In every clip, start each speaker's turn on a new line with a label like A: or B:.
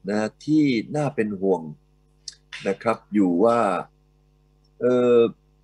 A: นะที่น่าเป็นห่วงนะครับอยู่ว่าเออ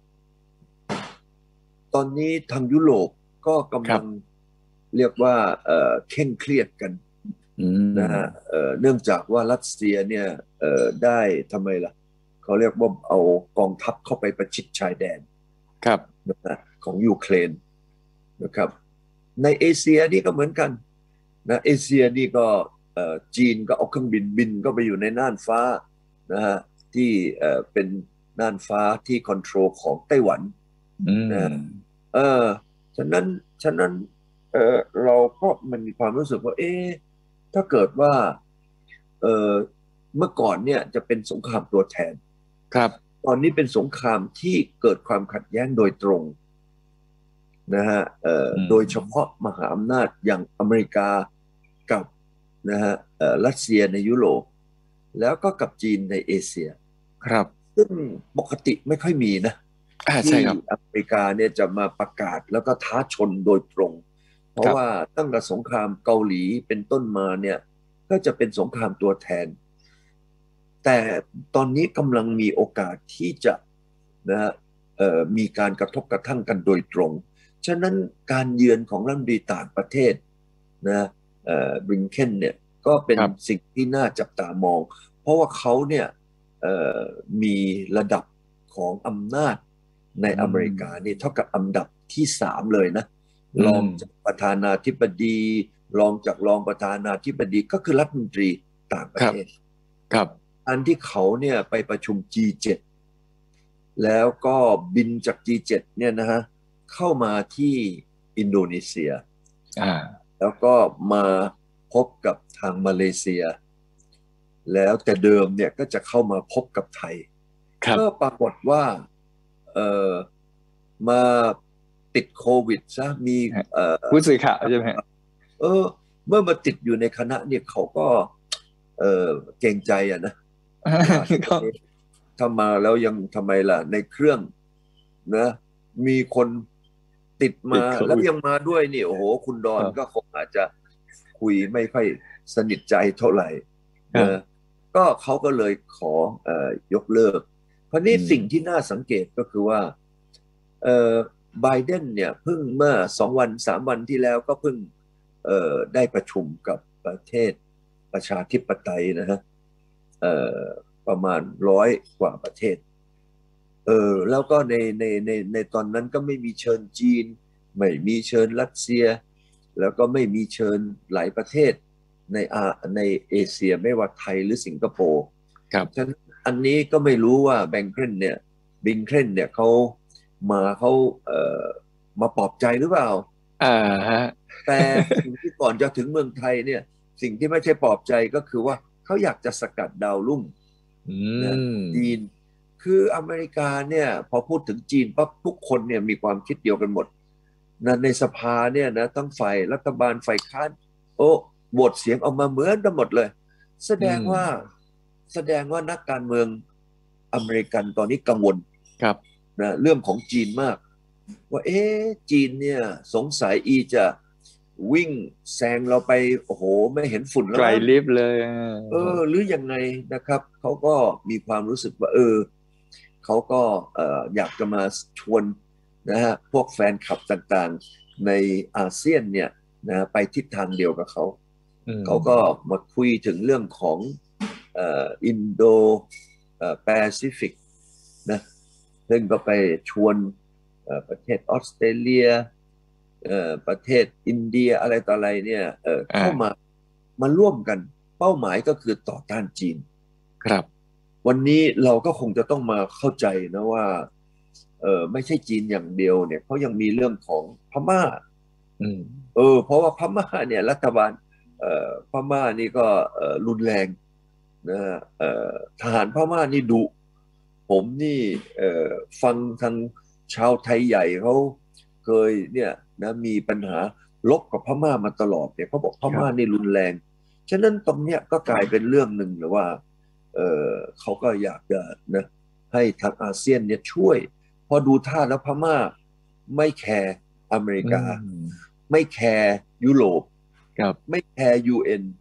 A: ตอนนี้ทางยุโรปก็
B: ค
A: กำลัง
B: รับ
A: เรียกว่าเคร่งเครียดกัน
B: อื
A: นะฮะ
B: ม
A: เนื่องจากว่ารัสเซียเนี่ยได้ทำไมล่ะเขาเรียกว่าเอากองทัพเข้าไปประชิดชายแดน
B: ครับ
A: นะฮะของยูเครนนะครับในเอเชียนี่ก็เหมือนกันนะเอเชียนี่ก็จีนก็เอาเครื่องบินก็ไปอยู่ในน่านฟ้านะฮะที่เป็นน่านฟ้าที่คอนโทรลของไต้หวัน
B: อื
A: นะ
B: ม
A: เออฉะนั้นเราก็มันมีความรู้สึกว่าเอ๊ะถ้าเกิดว่าเออเมื่อก่อนเนี่ยจะเป็นสงครามตัวแทน
B: ครับ
A: ตอนนี้เป็นสงครามที่เกิดความขัดแย้งโดยตรงนะฮะ
B: อื
A: โดยเฉพาะ
B: ม
A: มหาอำนาจอย่างอเมริกากับนะฮะรัสเซียในยุโรปแล้วก็กับจีนในเอเชีย
B: ครับ
A: ซึ่งปกติไม่ค่อยมีนะที่
B: ใช่ครับ
A: อเมริกาเนี่ยจะมาประกาศแล้วก็ท้าชนโดยตรงเพ
B: ค
A: ราะว่า
B: รับ
A: ตั้งแต่สงครามเกาหลีเป็นต้นมาเนี่ยก็จะเป็นสงครามตัวแทนแต่ตอนนี้กำลังมีโอกาสที่จะนะฮะมีการกระทบกระทั่งกันโดยตรงฉะนั้นการเยือนของรัฐมนตรีต่างประเทศนะบริงเคนเนี่ยก็เป็น
B: ครับ
A: สิ่งที่น่าจับตามองเพราะว่าเขาเนี่ย เอ่อมีระดับของอำนาจใน
B: อื
A: อเมริกา
B: ม
A: นี่เท่ากับอันดับที่สามเลยนะ
B: อื
A: รองจาก
B: ม
A: ประธานาธิบดีรองจากรองประธานาธิบดีก็คือรัฐมนตรีต่างป
B: ครับ
A: ระเทศ
B: ครับ
A: อันที่เขาเนี่ยไปประชุม G7 แล้วก็บินจาก G7 เนี่ยนะฮะเข้ามาที่อินโดนีเซีย
B: อ่า
A: แล้วก็มาพบกับทางมาเลเซียแล้วแต่เดิมเนี่ยก็จะเข้ามาพบกับไทย ก็
B: ครับ
A: ปรากฏว่าเอ่อมาติดโควิดซะมี
B: ฮะ
A: เอ่อ
B: ผู้สื่อข่าวใช่ไหมฮะ
A: เออเมื่อมาติดอยู่ในคณะเนี่ยเขาก็เออเกรงใจอะนะว่า
B: ก็
A: เอ๊ะถ้ามาแล้วยังทำไมล่ะในเครื่องนะมีคนติด
B: ติ
A: มาแล้ว
B: ดโควิด
A: ยังมาด้วยนี่โอ้โหคุณดอนก็
B: ครับ
A: คงอาจจะคุยไม่ค่อยสนิทใจเท่าไหร่นะ
B: ครับ
A: ก็เขาก็เลยขอยกเลิก คราวนี้
B: อืม
A: สิ่งที่น่าสังเกตก็คือว่าเอ่อไบเดนเนี่ยเพิ่งเมื่อ2 วัน 3 วันที่แล้วก็เพิ่งได้ประชุมกับประเทศประชาธิปไตยนะฮะเอ่อประมาณ100 กว่าประเทศแล้วก็ในตอนนั้นก็ไม่มีเชิญจีนไม่มีเชิญรัสเซียแล้วก็ไม่มีเชิญหลายประเทศในในเอเชียไม่ว่าไทยหรือสิงคโปร์ฉะ
B: ครับ
A: นั้นอันนี้ก็ไม่รู้ว่าแบงเกนเนี่ยบิงเคนเนี่ยเขามาปลอบใจหรือเปล่า
B: อ่าฮะ
A: แต่สิ่งที่ก่อนจะถึงเมืองไทยเนี่ยสิ่งที่ไม่ใช่ปลอบใจก็คือว่าเขาอยากจะสกัดดาวรุ่ง
B: อื
A: นะจีน
B: ม
A: คืออเมริกาเนี่ยพอพูดถึงจีนปั๊บทุกคนเนี่ยมีความคิดเดียวกันหมดนะในสภาเนี่ยนะทั้งฝ่ายรัฐบาลฝ่ายค้านโอ้โหวตเสียงออกมาเหมือนกันหมดเลยแส
B: อืม
A: ดงว่าแสดงว่านักการเมืองอเมริกันตอนนี้กังวล
B: ครับ
A: นะเรื่องของจีนมากว่าเอ๊ะจีนเนี่ยสงสัยจะวิ่งแซงเราไปโอ้โหไม่เห็นฝุ่นแล้
B: ไกล
A: วมั้ง
B: ลิฟต์เลย
A: หรือยังไงนะครับเขาก็มีความรู้สึกว่าเขาก็อยากจะมาชวนนะฮะพวกแฟนคลับต่างๆในอาเซียนเนี่ยนะไปทิศทางเดียวกับเขา
B: อืม
A: เขาก็มาคุยถึงเรื่องของอินโดแปซิฟิกนะซึ่งก็ไปชวนประเทศออสเตรเลียประเทศอินเดียอะไรต่ออะไรเนี่ยเข้ามา
B: อ่า
A: ร่วมกันเป้าหมายก็คือต่อต้านจีน
B: ครับ
A: วันนี้เราก็คงจะต้องมาเข้าใจนะว่าไม่ใช่จีนอย่างเดียวเนี่ยเขายังมีเรื่องของพม่า
B: อืม
A: เพราะว่าพม่าเนี่ยรัฐบาลพม่านี่ก็รุนแรงนะฮะทหารพม่านี่ดุผมนี่ฟังทางชาวไทยใหญ่เขาเคยเนี่ยนะมีปัญหาลบกับพม่ามาตลอดเนี่ยเขาบอกพม่า
B: ครับ
A: นี่รุนแรงฉะนั้นตรงเนี้ยก็กลายเป็นเรื่องหนึ่งเลยว่า เอ่เขาก็อยากจะนะให้ทางอาเซียนเนี่ยช่วยพอดูท่าแล้วพม่าไม่แคร์อเมริ
B: อื
A: กา
B: ม
A: ไม่แคร์ยุโรป
B: ครับ
A: ไม่แคร์ยูเอ็น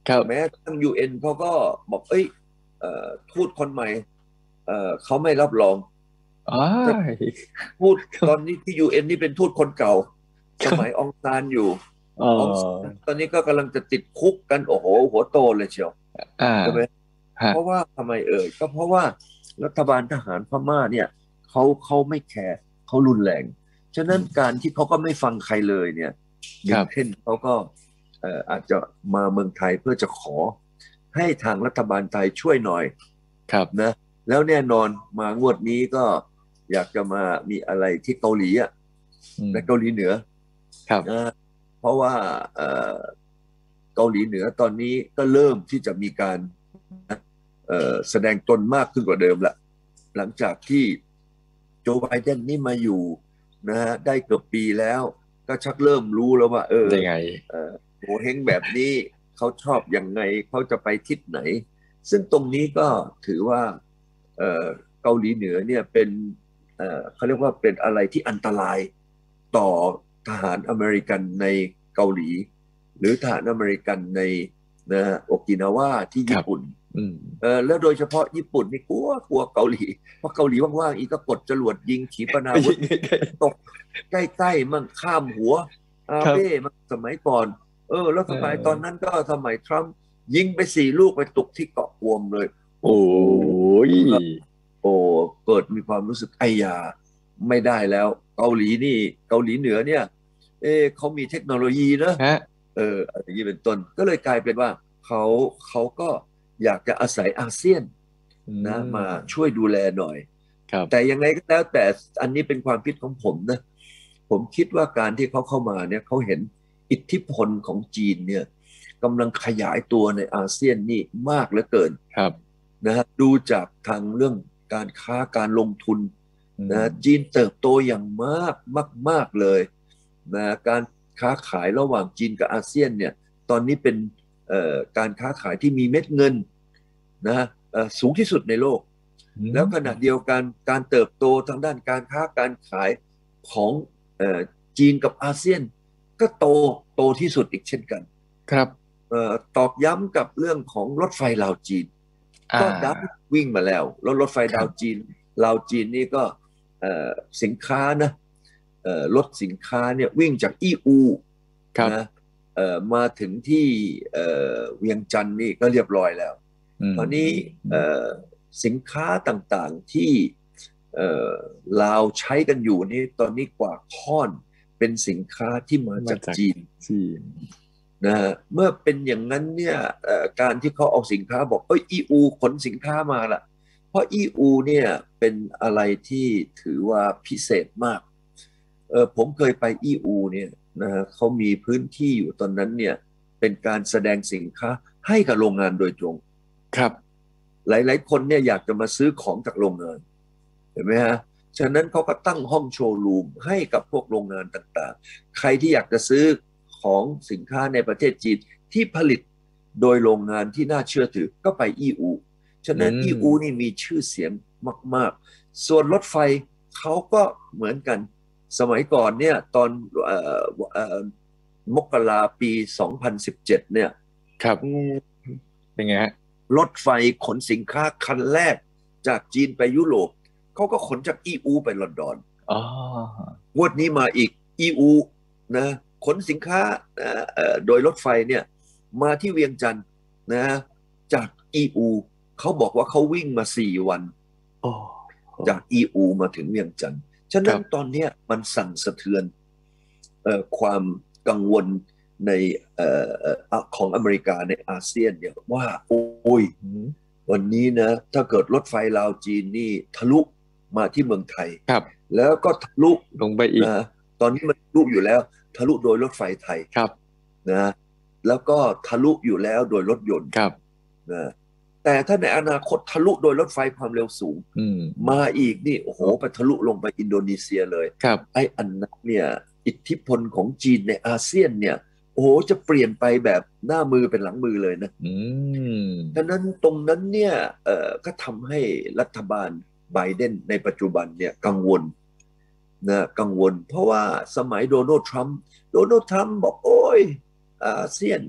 B: ครับ
A: แม้ทั้ง UN เขาก็บอกเอ้ยทูตคนใหม่เขาไม่รับรอง
B: อ๋อ
A: แต่ทูต
B: ครับ
A: ตอนนี้ที่ UN นี่เป็นทูตคนเก่าสมัย
B: ครับ
A: องซานอยู่
B: อ๋อ
A: องซานตอนนี้ก็กำลังจะติดคุกกันโอ้โหหัวโตเลยเชียว
B: อ่า
A: ใช่ไหม
B: ฮะ
A: เพราะว่าทำไมก็เพราะว่ารัฐบาลทหารพม่าเนี่ยเขาไม่แคร์เขารุนแรงฉะนั้นการที่เขาก็ไม่ฟังใครเลยเนี่ยบลิงเคนเขาก็อาจจะมาเมืองไทยเพื่อจะขอให้ทางรัฐบาลไทยช่วยหน่อย
B: ครับ
A: นะแล้วแน่นอนมางวดนี้ก็อยากจะมามีอะไรที่เกาหลีอ่ะ
B: อืม
A: และเกาหลีเหนือ
B: ครับ
A: นะเพราะว่าเกาหลีเหนือตอนนี้ก็เริ่มที่จะมีการแสดงตนมากขึ้นกว่าเดิมละหลังจากที่โจไบเดนนี่มาอยู่นะฮะได้เกือบปีแล้วก็ชักเริ่มรู้แล้วว่า
B: ยังไง
A: โหเฮงแบบนี้เขาชอบยังไงเขาจะไปทิศไหนซึ่งตรงนี้ก็ถือว่าเอ่อเกาหลีเหนือเนี่ยเป็นเขาเรียกว่าเป็นอะไรที่อันตรายต่อทหารอเมริกันในเกาหลีหรือทหารอเมริกันในนะโอกินาวาที่
B: ครับ
A: ญี่ปุ่น
B: อืม
A: แล้วโดยเฉพาะญี่ปุ่นนี่กลัวเกาหลีเพราะเกาหลีว่างๆอีกก็กดจรวดยิงขีปนาวุธตกใกล้ๆมั่งข้ามหัวอา
B: ครับ
A: เบ้มั่งสมัยก่อนแล้ว
B: เอ
A: สมัยตอน
B: อ
A: นั้นก็สมัยทรัมป์ยิงไป4 ลูกไปตกที่เกาะกวมเลย
B: โอ้
A: โอ้โห
B: ย
A: ก็โอ้เกิดมีความรู้สึกไอ้ยาไม่ได้แล้วเกาหลีนี่เกาหลีเหนือเนี่ยเขามีเทคโนโลยีนะ
B: ฮะ
A: อะไรอย่างนี้เป็นต้นก็เลยกลายเป็นว่าเขาเขาก็อยากจะอาศัยอาเซียน
B: อื
A: นะมา
B: ม
A: ช่วยดูแลหน่อย
B: ครับ
A: แต่ยังไงก็แล้วแต่อันนี้เป็นความคิดของผมนะผมคิดว่าการที่เขาเข้ามาเนี่ยเขาเห็นอิทธิพลของจีนเนี่ยกำลังขยายตัวในอาเซียนนี่มากเหลือเกิน
B: ครับ
A: นะฮะดูจากทางเรื่องการค้าการลงทุน
B: อืม
A: นะจีนเติบโตอย่างมากเลยนะการค้าขายระหว่างจีนกับอาเซียนเนี่ยตอนนี้เป็นการค้าขายที่มีเม็ดเงินนะสูงที่สุดในโลก
B: อื
A: แล้วขณะ
B: ม
A: เดียวกันการเติบโตทางด้านการค้าการขายของจีนกับอาเซียนก็โตที่สุดอีกเช่นกัน
B: ครับ
A: ตอกย้ำกับเรื่องของรถไฟลาวจีน
B: อ่
A: ก็ดัน
B: า
A: วิ่งมาแล้วแล้วรถไฟ
B: ครับ
A: ดาวจีนลาวจีนนี่ก็สินค้านะรถสินค้าเนี่ยวิ่งจากอู
B: ครับ
A: นะมาถึงที่เวียงจันทร์นี่ก็เรียบร้อยแล้ว
B: อืม
A: ตอนนี้
B: อืม
A: สินค้าต่างๆที่เอ่อลาวใช้กันอยู่นี่ตอนนี้กว่าค่อนเป็นสินค้าที่มา
B: มาจาก
A: จากจีน
B: จีน
A: นะฮะเมื่อเป็นอย่างนั้นเนี่ยการที่เขาเอาสินค้าบอกอูขนสินค้ามาละเพราะอูเนี่ยเป็นอะไรที่ถือว่าพิเศษมากผมเคยไปอูเนี่ยนะฮะเขามีพื้นที่อยู่ตอนนั้นเนี่ยเป็นการแสดงสินค้าให้กับโรงงานโดยตรง
B: ครับ
A: หลายๆคนเนี่ยอยากจะมาซื้อของจากโรงงานเห็นไหมฮะฉะนั้นเขาก็ตั้งห้องโชว์รูมให้กับพวกโรงงานต่างๆใครที่อยากจะซื้อของสินค้าในประเทศจีนที่ผลิตโดยโรงงานที่น่าเชื่อถือก็ไปอูฉะ
B: อื
A: นั้นอู
B: ม
A: นี่มีชื่อเสียงมากๆส่วนรถไฟเขาก็เหมือนกันสมัยก่อนเนี่ยตอนมกราปี2017เนี่ย
B: ครับเป็นไงฮะ
A: รถไฟขนสินค้าคันแรกจากจีนไปยุโรปเขาก็ขนจากอูไปลอนดอน
B: อ๋อ
A: งวดนี้มาอีกอูนะขนสินค้าโดยรถไฟเนี่ยมาที่เวียงจันทร์นะจากอูเขาบอกว่าเขาวิ่งมา4 วัน
B: โอ้
A: จากอูมาถึงเวียงจันทร์ฉะนั้นต
B: ครับ
A: อนนี้มันสั่นสะเทือนความกังวลในของอเมริกาในอาเซียนเนี่ยว่าโอ้ย
B: อืม
A: วันนี้นะถ้าเกิดรถไฟลาวจีนนี่ทะลุมาที่เมืองไทย
B: ครับ
A: แล้วก็ทะลุ
B: ลงไปอีก
A: นะตอนนี้มันทะลุอยู่แล้วทะลุโดยรถไฟไทย
B: ครับ
A: นะแล้วก็ทะลุอยู่แล้วโดยรถยนต์
B: ครับ
A: นะแต่ถ้าในอนาคตทะลุโดยรถไฟความเร็วสูง
B: อืม
A: มาอีกนี่โอ้โหไปทะลุลงไปอินโดนีเซียเลย
B: ครับ
A: ไอ้อันนั้นเนี่ยอิทธิพลของจีนในอาเซียนเนี่ยโอ้โหจะเปลี่ยนไปแบบหน้ามือเป็นหลังมือเลยนะ
B: อืม
A: ดังนั้นตรงนั้นเนี่ยก็ทำให้รัฐบาลไบเดนในปัจจุบันเนี่ยกังวลนะกังวลเพราะว่าสมัยโดนัลด์ทรัมป์บอกโอ้ยอาเซียน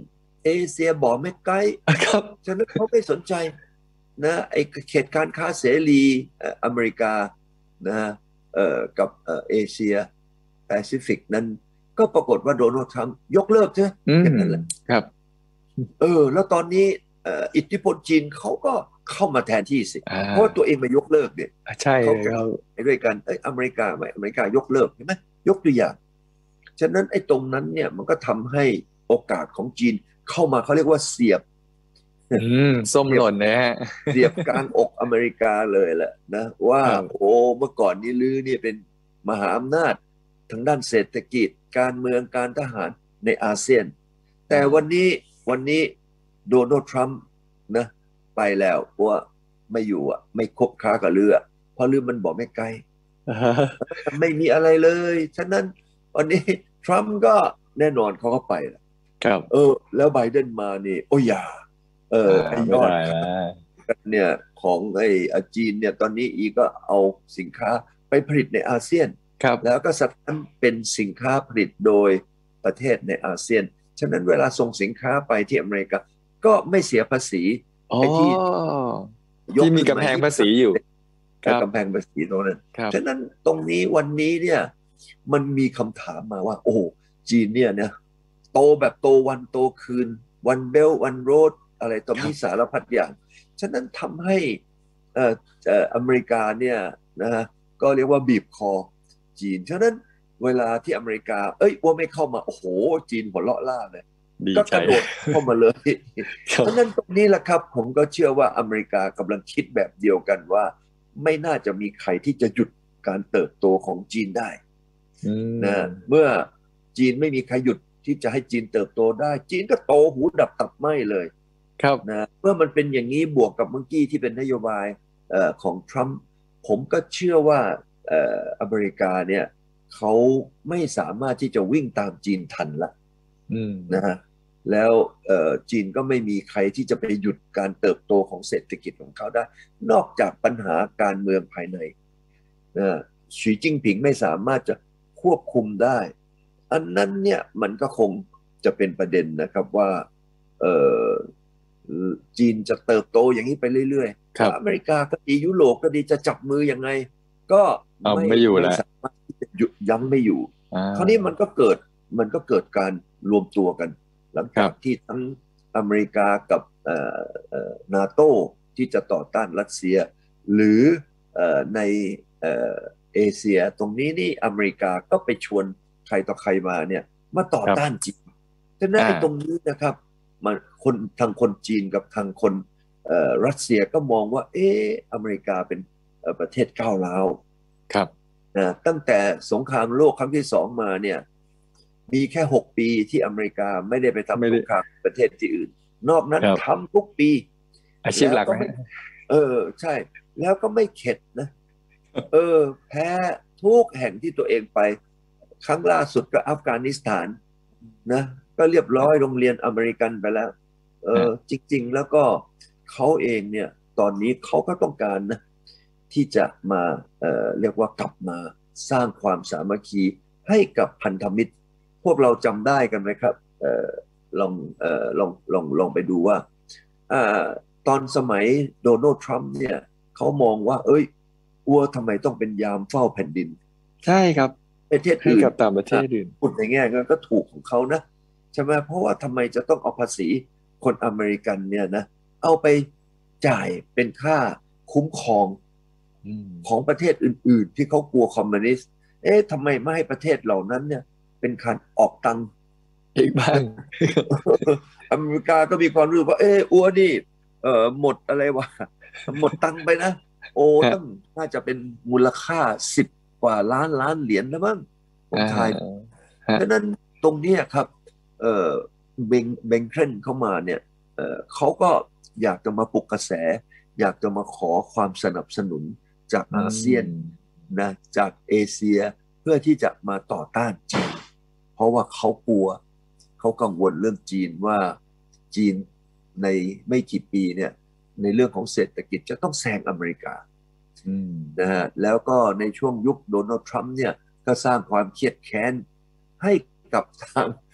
A: เอเชียบอกไม่ไกล
B: ครับ
A: ฉะนั้นเขาไม่สนใจนะไอ้เขตการค้าเสรีอเมริกานะกับเอเชียแปซิฟิกนั้นก็ปรากฏว่าโดนัลด์ทรัมป์ยกเลิกใช่ไหม
B: อืม
A: อย่างนั้นแหละ
B: ครับ
A: แล้วตอนนี้อิทธิพลจีนเขาก็เข้ามาแทนที่สิ
B: อ่
A: เพราะว่าตัว
B: า
A: เองมายกเลิกเนี่ย
B: ใช่
A: เขาก็
B: เลยครับ
A: ไปด้วยกันอเมริกาไหมอเมริกายกเลิกเห็นไหมยกตัวอย่างฉะนั้นไอ้ตรงนั้นเนี่ยมันก็ทำให้โอกาสของจีนเข้ามาเขาเรียกว่าเสียบ
B: อืมส้ม
A: เสียบ
B: หล่นนะฮะ
A: เสียบกลางอกอเมริกาเลยแหละนะว่า
B: ครับ
A: โอ้เมื่อก่อนนี้ลือเนี่ยเป็นมหาอำนาจทางด้านเศรษฐกิจการเมืองการทหารในอาเซียนแต่วันนี้โดนัลด์ทรัมป์นะไปแล้วเพราะว่าไม่อยู่อ่ะไม่คบค้ากับเรือเพราะเรือมันบอกไม่ไกล
B: อ่าฮะ
A: ไม่มีอะไรเลยฉะนั้นวันนี้ทรัมป์ก็แน่นอนเขาก็ไปแล้ว
B: ครับ
A: แล้วไบเดนมานี่โอ้ยอย่าไอ้ย
B: ไม่ได้
A: อด
B: นะ
A: เนี่ยของไอ้จีนเนี่ยตอนนี้อีก็เอาสินค้าไปผลิตในอาเซียน
B: ครับ
A: แล้วก็สถานเป็นสินค้าผลิตโดยประเทศในอาเซียนฉะนั้นเวลาส่งสินค้าไปที่อเมริกาก็ไม่เสียภาษี
B: อ๋อ
A: ไอ้ที่ย
B: ที่
A: กขึ้นมา
B: มีกำแพงภาษีอยู่ครับ
A: กำแพงภาษีตรงนั้น
B: ครับ
A: ฉะนั้นตรงนี้วันนี้เนี่ยมันมีคำถามมาว่าโอ้โหจีนเนี่ยนะโตแบบโตวันโตคืนวันเบลวันโรดอะไรต่อมี
B: ครับ
A: สารพัดอย่าง ฉะนั้นทำให้เอ่ออเมริกาเนี่ยนะฮะก็เรียกว่าบีบคอจีนฉะนั้นเวลาที่อเมริกาว่าไม่เข้ามาโอ้โหจีนหัวเราะล่าเลย
B: ดีใจ
A: ก็กระโดดเข้ามาเลย
B: ครั
A: ฉะนั้น
B: บ
A: ตรงนี้แหละครับผมก็เชื่อว่าอเมริกากำลังคิดแบบเดียวกันว่าไม่น่าจะมีใครที่จะหยุดการเติบโตของจีนได้
B: อื
A: นะ
B: ม
A: เมื่อจีนไม่มีใครหยุดที่จะให้จีนเติบโตได้จีนก็โตหูดับตับไหม้เลย
B: ครับ
A: นะเมื่อมันเป็นอย่างนี้บวกกับเมื่อกี้ที่เป็นนโยบายของทรัมป์ผมก็เชื่อว่าอเมริกาเนี่ยเขาไม่สามารถที่จะวิ่งตามจีนทันละ
B: อืม
A: นะฮะแล้วจีนก็ไม่มีใครที่จะไปหยุดการเติบโตของเศรษฐกิจของเขาได้นอกจากปัญหาการเมืองภายในนะสีจิ้งผิงไม่สามารถจะควบคุมได้อันนั้นเนี่ยมันก็คงจะเป็นประเด็นนะครับว่าเอ่อ จีนจะเติบโตอย่างนี้ไปเรื่อยๆ
B: ครับ
A: แล้วอเมริกาก็ดียุโรปก็ดีจะจับมือยังไงก็
B: เอา
A: ไม่
B: ไม่อยู่แล้ว
A: สามารถที่จะหยุดยั้งไม่อยู่
B: อ่
A: คราวนี้
B: า
A: มันก็เกิดการรวมตัวกันหลัง
B: ครับ
A: จากที่ทั้งอเมริกากับนาโตที่จะต่อต้านรัสเซียหรือในเอ่อเอเชียตรงนี้นี่อเมริกาก็ไปชวนใครต่อใครมาเนี่ยมาต่อ
B: ครับ
A: ต้านจีนฉะนั้นไอ้ตรง
B: อ่า
A: นี้นะครับ มันทางคนจีนกับทางคนรัสเซียก็มองว่าอเมริกาเป็นประเทศก้าวร้าว
B: ครับ
A: นะตั้งแต่สงครามโลกครั้งที่สองมาเนี่ยมีแค่6 ปีที่อเมริกาไม่ได้ไป
B: ไม่ได้
A: ทำสงครามประเทศที่อื่นนอกนั้น
B: ครับ
A: ทำทุกปี
B: อาชีพ
A: แล้วก็ไม่
B: หลักนะฮะ
A: ใช่แล้วก็ไม่เข็ดนะแพ้ทุกแห่งที่ตัวเองไปครั้งล่าสุดก็อัฟกานิสถานนะก็เรียบร้อยโรงเรียนอเมริกันไปแล้ว
B: ฮะ
A: จริงๆแล้วก็เขาเองเนี่ยตอนนี้เขาก็ต้องการนะที่จะมาเรียกว่ากลับมาสร้างความสามัคคีให้กับพันธมิตรพวกเราจำได้กันไหมครับลองไปดูว่าอ่าตอนสมัยโดนัลด์ทรัมป์เนี่ยเขามองว่าอัวทำไมต้องเป็นยามเฝ้าแผ่นดิน
B: ใช่ครับ
A: ประเทศ
B: ให้
A: อื่น
B: กับต่างประเท
A: อ่ะ
B: ศอื่น
A: พูดในแง่ก็ถูกของเขานะใช่ไหมเพราะว่าทำไมจะต้องเอาภาษีคนอเมริกันเนี่ยนะเอาไปจ่ายเป็นค่าคุ้มครอง
B: อืม
A: ของประเทศอื่นๆที่เขากลัวคอมมิวนิสต์ทำไมไม่ให้ประเทศเหล่านั้นเนี่ยเป็นการออกตังค์
B: อีกบ้าง
A: อเมริกาก็มีความรู้ว่าอัวนี่หมดอะไรวะหมดตังค์ไปนะโอ้
B: ฮะ
A: ตั้งน่าจะเป็นมูลค่า10 กว่าล้านเหรียญแล้วมั้งผม
B: อ่า
A: ทาย
B: ฮะ
A: ดังนั้นตรงเนี้ยครับเอ่อเบงเครนเข้ามาเนี่ยเขาก็อยากจะมาปลุกกระแสอยากจะมาขอความสนับสนุนจาก
B: อื
A: อาเซียน
B: ม
A: นะจากเอเชียเพื่อที่จะมาต่อต้านจีนเพราะว่าเขากลัวเขากังวลเรื่องจีนว่าจีนในไม่กี่ปีเนี่ยในเรื่องของเศรษฐกิจจะต้องแซงอเมริกา
B: อืม
A: นะฮะแล้วก็ในช่วงยุคโดนัลด์ทรัมป์เนี่ยก็สร้างความเครียดแค้นให้กับทาง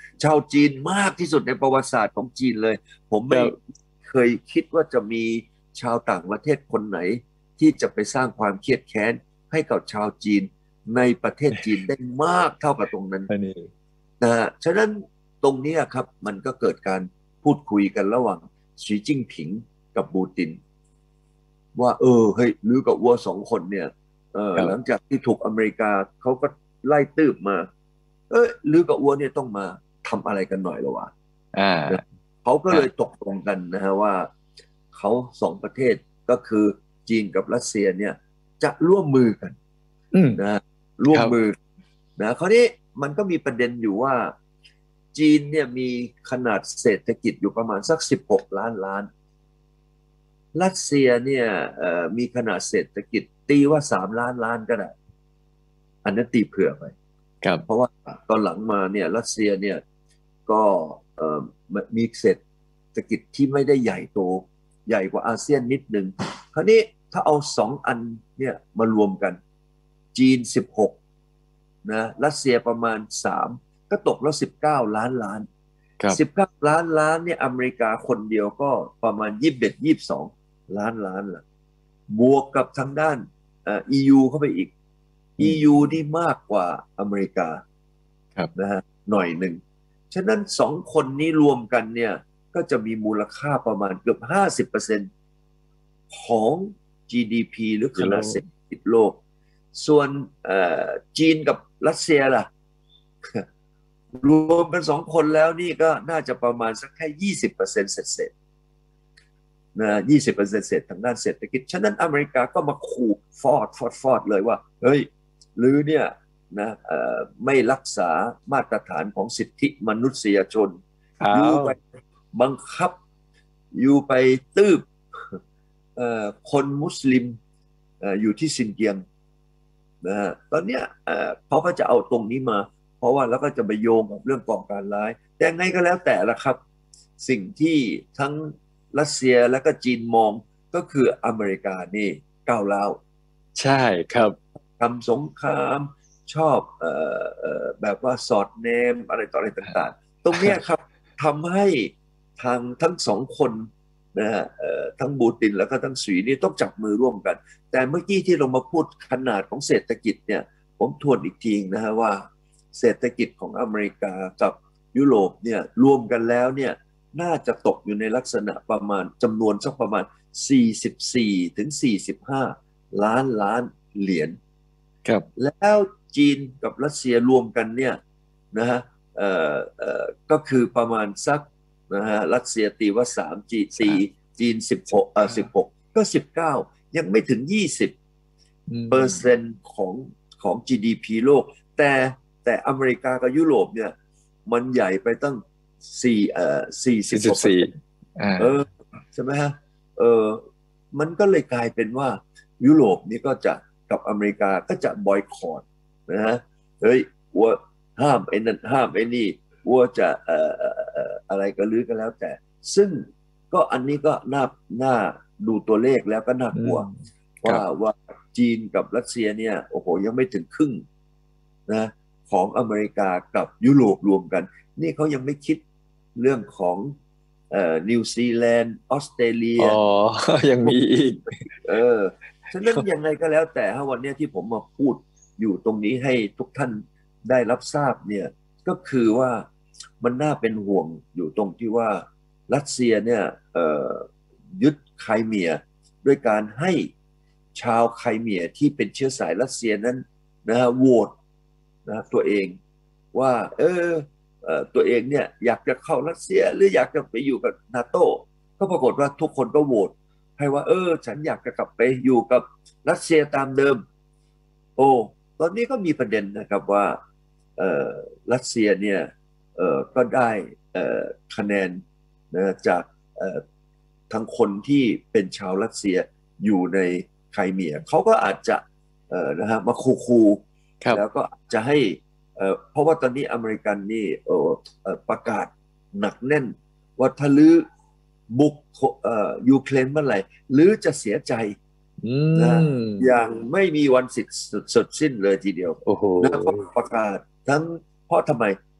A: ชาวจีนมากที่สุดในประวัติศาสตร์ของจีนเลยผมไม่
B: ครับ
A: เคยคิดว่าจะมีชาวต่างประเทศคนไหนที่จะไปสร้างความเครียดแค้นให้กับชาวจีนในประเทศจีนได้มากเท่ากับตรงนั้น
B: อันนี้
A: นะฮะฉะนั้นตรงนี้ครับมันก็เกิดการพูดคุยกันระหว่างสีจิ้งผิงกับปูตินว่าเฮ้ยลือกับวัวสองคนเนี่ยหลัง
B: ครับ
A: จากที่ถูกอเมริกาเขาก็ไล่ตืบมาลือกับวัวเนี่ยต้องมาทำอะไรกันหน่อยแล้ววะ
B: อ่า
A: นะเขาก็
B: อ่า
A: เลยตกลงกันนะฮะว่าเขาสองประเทศก็คือจีนกับรัสเซียเนี่ยจะร่วมมือกัน
B: อืม
A: นะร่
B: ครับ
A: วมมือนะคราวนี้มันก็มีประเด็นอยู่ว่าจีนเนี่ยมีขนาดเศรษฐกิจอยู่ประมาณสัก16 ล้านรัสเซียเนี่ยมีขนาดเศรษฐกิจตีว่า3 ล้านก็ได้อันนั้นตีเผื่อไป
B: ครับ
A: เพราะว่าตอนหลังมาเนี่ยรัสเซียเนี่ยก็มีเศรษฐกิจที่ไม่ได้ใหญ่โตใหญ่กว่าอาเซียนนิดนึงคราวนี้ถ้าเอา2 อันเนี่ยมารวมกันจีน16นะรัสเซียประมาณ3ก็ตกแล้ว19 ล้าน
B: ครับ
A: 19 ล้านเนี่ยอเมริกาคนเดียวก็ประมาณ22 ล้านละบวกกับทางด้านEU เข้าไปอีก
B: อืม
A: EU นี่มากกว่าอเมริกา
B: ครับ
A: นะฮะหน่อยหนึ่งฉะนั้น2 คนนี้รวมกันเนี่ยก็จะมีมูลค่าประมาณเกือบ50%ของ GDP หรือข
B: กิโล
A: นาดเศรษฐกิจโลกส่วนจีนกับรัสเซียล่ะ รวมกัน2 คนแล้วนี่ก็น่าจะประมาณสักแค่20%เศษนะ20%เศษทางด้านเศรษฐกิจฉะนั้นอเมริกาก็มาขู่ฟอดเลยว่าเฮ้ยหรือเนี่ยนะไม่รักษามาตรฐานของสิทธิมนุษยชน
B: อ้า
A: อยู่
B: ว
A: ไปบังคับอยู่ไปตืบคนมุสลิมอยู่ที่ซินเจียงนะฮะตอนเนี้ยเขาก็จะเอาตรงนี้มาเพราะว่าแล้วก็จะไปโยงกับเรื่องก่อการร้ายแต่ไงก็แล้วแต่ละครับสิ่งที่ทั้งรัสเซียและก็จีนมองก็คืออเมริกานี่ก้าวร้าว
B: ใช่ครับ
A: ทำสงครามชอบแบบว่าสอดแนมอะไรต่ออะไรต่างๆตรงเนี้ยครับทำให้ทางทั้ง2 คนนะฮะทั้งบูตินแล้วก็ทั้งสีนี่ต้องจับมือร่วมกัน แต่เมื่อกี้ที่เรามาพูดขนาดของเศรษฐกิจเนี่ยผมทวนอีกทีนะฮะว่าเศรษฐกิจของอเมริกากับยุโรปเนี่ยรวมกันแล้วเนี่ยน่าจะตกอยู่ในลักษณะประมาณจำนวนสักประมาณ44ถึง45ล้านเหรียญ
B: ครับ
A: แล้วจีนกับรัสเซียรวมกันเนี่ยนะฮะก็คือประมาณสักนะฮะรัสเซียตีว่า3จีน1616ก็19ยังไม่ถึง20
B: อื
A: เปอร์เซ็น
B: ม
A: ต์ของ GDP โลกแต่แต่อเมริกากับยุโรปเนี่ยมันใหญ่ไปตั้ง40กว่าเปอร์
B: 44
A: เซ็นต์
B: อ่า
A: เออใช่ไหมฮะเออมันก็เลยกลายเป็นว่ายุโรปนี่ก็จะกับอเมริกาก็จะบอยคอตนะฮะเฮ้ยวัวห้ามไอ้นั่นห้ามไอ้นี่วัวจะอะไรก็ลือก็แล้วแต่ซึ่งก็อันนี้ก็น่าดูตัวเลขแล้วก็น่า
B: อืม
A: กลัว
B: ครับ
A: ว่าจีนกับรัสเซียเนี่ยโอ้โหยังไม่ถึงครึ่งนะของอเมริกากับยุโรปรวมกันนี่เขายังไม่คิดเรื่องของนิวซีแลนด์ออสเตรเลี
B: อ๋อ
A: ย
B: ยังมีอีก
A: เออฉะนั้นยังไงก็แล้วแต่วันนี้ที่ผมมาพูดอยู่ตรงนี้ให้ทุกท่านได้รับทราบเนี่ยก็คือว่ามันน่าเป็นห่วงอยู่ตรงที่ว่ารัสเซียเนี่ยยึดไครเมียด้วยการให้ชาวไครเมียที่เป็นเชื้อสายรัสเซียนั้นนะฮะโหวตนะตัวเองว่าตัวเองเนี่ยอยากจะเข้ารัสเซียหรืออยากจะไปอยู่กับนาโต้ก็ปรากฏว่าทุกคนก็โหวต ให้ว่าฉันอยากจะกลับไปอยู่กับรัสเซียตามเดิมโอ้ตอนนี้ก็มีประเด็นนะครับว่าเอ่อรัสเซียเนี่ยก็ได้เอ่อคะแนนนะจากทางคนที่เป็นชาวรัสเซียอยู่ในไครเมียเขาก็อาจจะนะฮะมาคู
B: ครับ
A: แล้วก็อาจจะให้เพราะว่าตอนนี้อเมริกันนี่ประกาศหนักแน่นว่าถ้าลื้อบุกยูเครนเมื่อไหร่หรือจะเสียใจ
B: อื
A: นะ
B: ม
A: อย่างไม่มีวันสิ้นเลยทีเดียว
B: โอ้โห
A: นะเขาประกาศทั้งเพราะทำไม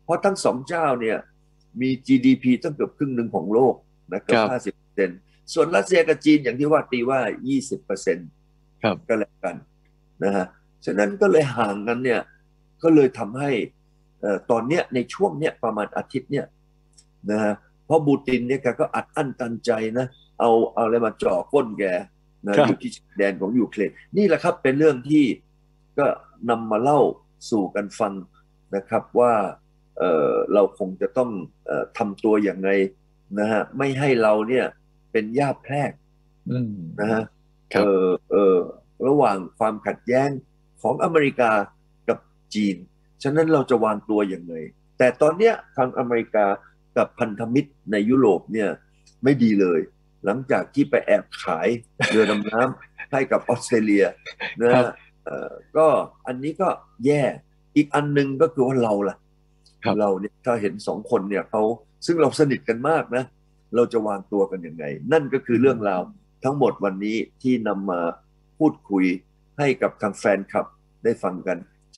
A: เพราะทั้งสองเจ้าเนี่ยมี GDP ตั้งเกือบครึ่งหนึ่งของโลกนะเกือบ
B: ครับ
A: 50%ส่วนรัสเซียกับจีนอย่างที่ว่าตีว่า20%
B: ครับ
A: ก็แล้วกันนะฮะฉะนั้นก็เลยห่างกันเนี่ยก็เลยทำให้ตอนเนี้ยในช่วงเนี้ยประมาณอาทิตย์เนี่ยนะฮะเพราะบูตินเนี่ยแกก็อัดอั้นตันใจนะเอาอะไรมาจ่อก้นแกนะ
B: ครับ
A: อยู่ที่ชายแดนของยูเครนนี่แหละครับเป็นเรื่องที่ก็นำมาเล่าสู่กันฟังนะครับว่าเราคงจะต้องทำตัวอย่างไรนะฮะไม่ให้เราเนี่ยเป็นย่าแพรก
B: อืม
A: นะฮะเอ
B: ครับ
A: อเออระหว่างความขัดแย้งของอเมริกากับจีนฉะนั้นเราจะวางตัวอย่างไรแต่ตอนเนี้ยทางอเมริกากับพันธมิตรในยุโรปเนี่ยไม่ดีเลยหลังจากที่ไปแอบขายเรือดำน้ำให้กับออสเตรเลียนะ
B: ครับ
A: ฮะก็อันนี้ก็แย่อีกอันหนึงก็คือว่าเราล่ะ
B: ครับ
A: เราเนี่ยถ้าเห็นสองคนเนี่ยเขาซึ่งเราสนิทกันมากนะเราจะวางตัวกันยังไงนั่นก็คือเรื่องราวทั้งหมดวันนี้ที่นำมาพูดคุยให้กับทางแฟนคลับได้ฟังกัน